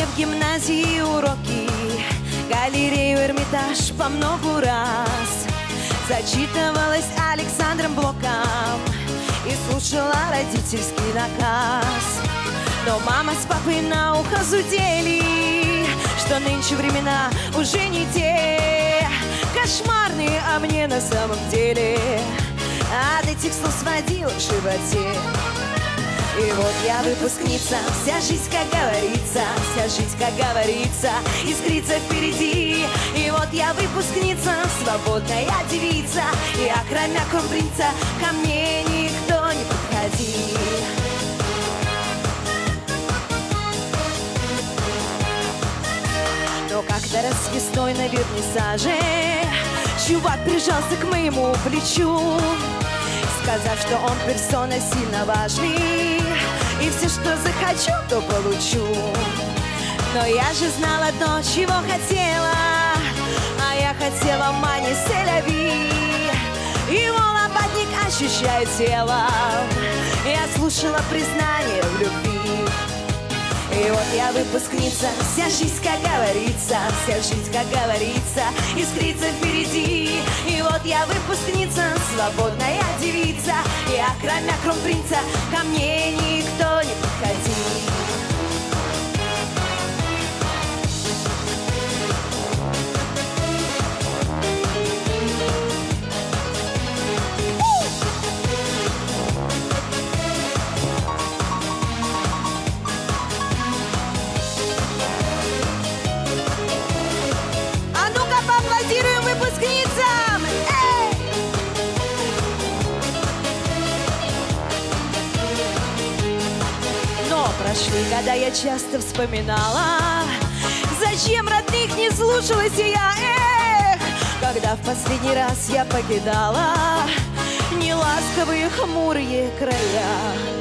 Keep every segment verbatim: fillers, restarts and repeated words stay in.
мне в гимназии уроки, галерею Эрмитаж по многу раз. Зачитывалась Александром Блоком и слушала родительский наказ. Но мама с папой на ухо зудели, что нынче времена уже не те, кошмарные, а мне на самом деле от этих слов сводила в животе. И вот я выпускница, вся жизнь, как говорится, вся жизнь, как говорится, искрится впереди. И вот я выпускница, свободная девица, и кроме кромпринца ко мне никто не подходил. Но как-то раз весной на вернисаже чувак прижался к моему плечу, сказав, что он персона сильно важный, и все, что захочу, то получу. Но я же знала то, чего хотела, а я хотела мани селяви. Его лопатник ощущает телом, я слушала признание в любви. И вот я выпускница, вся жизнь, как говорится, вся жизнь, как говорится, искрится впереди. И вот я выпускница, свободная девица, и кроме кромпринца ко мне никто не подходил. Выпускницам! Эй! Но прошли года, я часто вспоминала, зачем родных не слушалась я, эх, когда в последний раз я покидала неласковые хмурые края.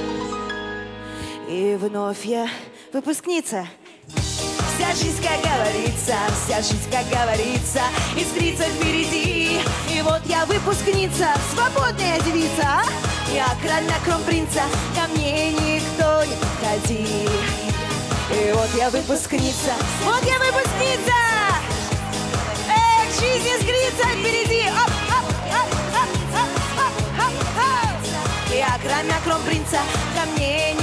И вновь я выпускница. Вся жизнь, как говорится, вся жизнь, как говорится, искрится впереди. И вот я выпускница, свободная девица, я кроме кромпринца ко мне никто не подходил. И вот я выпускница, вот я выпускница, эх, жизнь искрится впереди. Оп, оп, оп, оп, оп, оп, оп, оп. Я кроме кромпринца ко мне не